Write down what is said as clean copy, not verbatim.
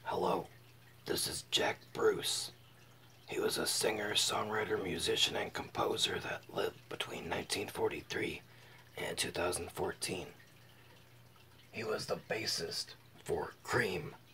Hello, this is Jack Bruce. He was a singer, songwriter, musician, and composer that lived between 1943 and 2014. He was the bassist for Cream,